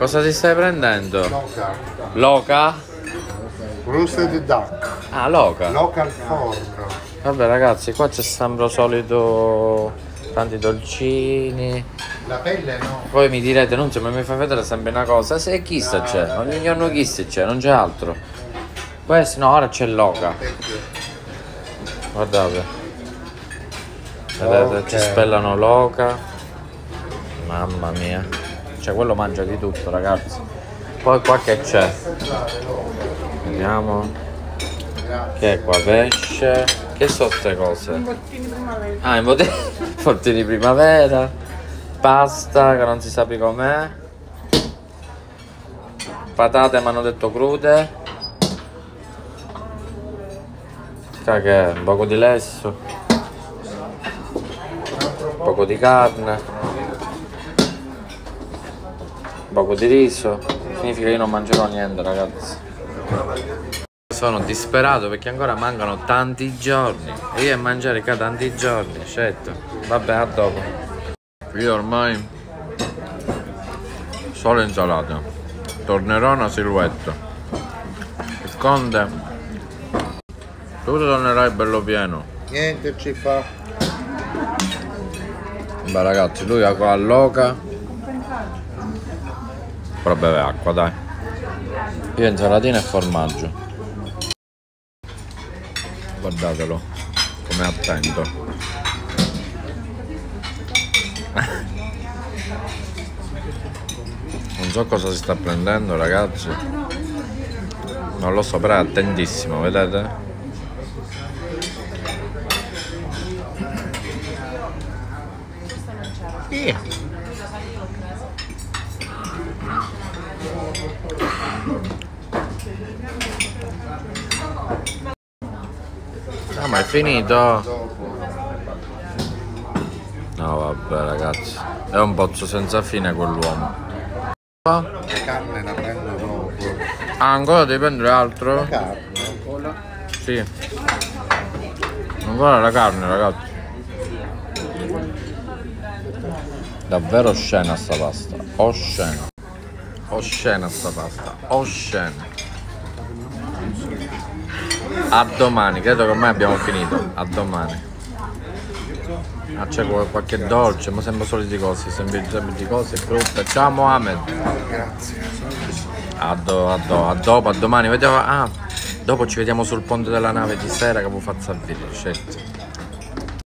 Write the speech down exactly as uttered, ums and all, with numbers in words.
Cosa ti stai prendendo? Loca. Loca? Roasted duck. Ah, loca. Loca al forno. Vabbè ragazzi, qua c'è sempre solito tanti dolcini. La pelle no. Poi mi direte, non so, ma mi fai vedere sempre una cosa. Se chi sta c'è? Ogni giorno chi sta c'è, non c'è altro. Questo no, ora c'è loca. Guardate. Vedete, Okay. ci spellano loca. Mamma mia. Cioè quello mangia di tutto ragazzi. Poi qua che c'è? Vediamo. Che è qua? Pesce. Che sono queste cose? Involtini primavera. Ah, in bottiglia. Fortini primavera. Pasta che non si sa più com'è. Patate mi hanno detto crude. Che è? Un poco di lesso. Un poco di carne. Un poco di riso. Significa che io non mangerò niente ragazzi. Sono disperato perché ancora mancano tanti giorni e io a mangiare qua tanti giorni, certo. Vabbè, a dopo. Io ormai solo insalata. Tornerò una silhouette. Il conte, tu tornerai bello pieno. Niente ci fa. Beh ragazzi, lui ha qua loca. Però beve acqua, dai. Io insalatina e formaggio. Guardatelo, com'è attento. Non so cosa si sta prendendo ragazzi. Non lo so, però è attentissimo, vedete? Yeah. Ah, ma è finito? No vabbè ragazzi, è un pozzo senza fine quell'uomo. La carne la prendo dopo. Ah, ancora devi prendere altro? La carne ancora. Sì. Ancora la carne ragazzi. Davvero oscena sta pasta. Oscena. Oscena sta pasta. Oscena. A domani, credo che ormai abbiamo finito. A domani. Ah, c'è qualche dolce, ma sempre soliti cose, sempre di cose, frutta. Ciao Mohamed. Grazie. A, do, a, do, a dopo, a domani. Vediamo. Ah, dopo ci vediamo sul ponte della nave di sera che vi faccio il video. Certo.